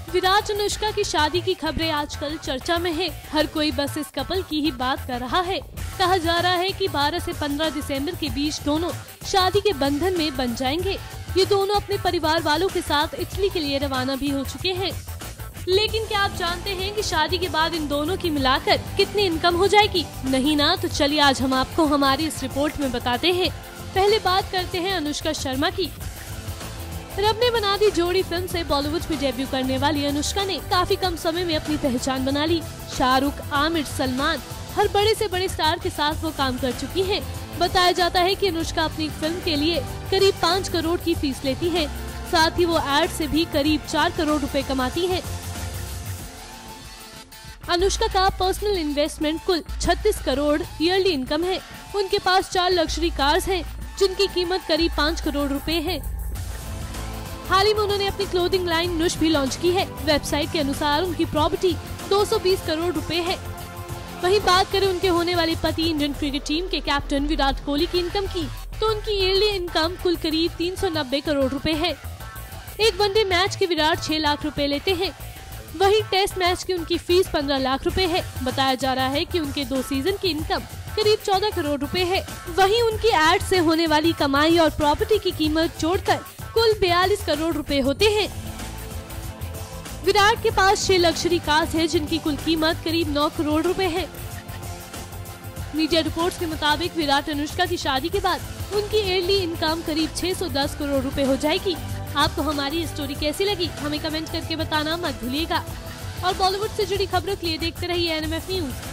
विराट अनुष्का की शादी की खबरें आजकल चर्चा में है। हर कोई बस इस कपल की ही बात कर रहा है। कहा जा रहा है कि 12 से 15 दिसंबर के बीच दोनों शादी के बंधन में बन जाएंगे। ये दोनों अपने परिवार वालों के साथ इटली के लिए रवाना भी हो चुके हैं। लेकिन क्या आप जानते हैं कि शादी के बाद इन दोनों की मिलाकर कितनी इनकम हो जाएगी? नहीं ना? तो चलिए आज हम आपको हमारी इस रिपोर्ट में बताते हैं। पहले बात करते हैं अनुष्का शर्मा की। रब ने बना दी जोड़ी फिल्म से बॉलीवुड में डेब्यू करने वाली अनुष्का ने काफी कम समय में अपनी पहचान बना ली। शाहरुख, आमिर, सलमान, हर बड़े से बड़े स्टार के साथ वो काम कर चुकी हैं। बताया जाता है कि अनुष्का अपनी फिल्म के लिए करीब 5 करोड़ की फीस लेती है। साथ ही वो एड से भी करीब 4 करोड़ रुपए कमाती है। अनुष्का का पर्सनल इन्वेस्टमेंट कुल 36 करोड़ ईयरली इनकम है। उनके पास 4 लग्जरी कार्स हैं, जिनकी कीमत करीब 5 करोड़ रुपए है। हाल ही में उन्होंने अपनी क्लोथिंग लाइन नुश भी लॉन्च की है। वेबसाइट के अनुसार उनकी प्रॉपर्टी 220 करोड़ रुपए है। वहीं बात करें उनके होने वाले पति इंडियन क्रिकेट टीम के कैप्टन विराट कोहली की इनकम की, तो उनकी ईयरली इनकम कुल करीब 390 करोड़ रुपए है। एक वनडे मैच के विराट 6 लाख रुपए लेते हैं। वहीं टेस्ट मैच की उनकी फीस 15 लाख रुपए है। बताया जा रहा है कि उनके 2 सीजन की इनकम करीब 14 करोड़ रुपए है। वहीं उनकी एड से होने वाली कमाई और प्रॉपर्टी की कीमत जोड़कर कुल 42 करोड़ रुपए होते हैं। विराट के पास 6 लग्जरी कार्स है, जिनकी कुल कीमत करीब 9 करोड़ रुपए है। मीडिया रिपोर्ट्स के मुताबिक विराट अनुष्का की शादी के बाद उनकी ईयरली इनकम करीब 610 करोड़ रुपए हो जाएगी। आपको हमारी स्टोरी कैसी लगी? हमें कमेंट करके बताना मत भूलिएगा। और बॉलीवुड से जुड़ी खबरों के लिए देखते रहिए NMF न्यूज।